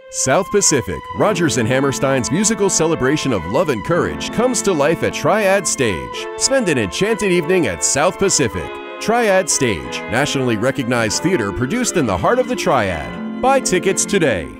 South Pacific, Rodgers and Hammerstein's musical celebration of love and courage comes to life at Triad Stage. Spend an enchanted evening at South Pacific. Triad Stage, nationally recognized theater produced in the heart of the Triad. Buy tickets today.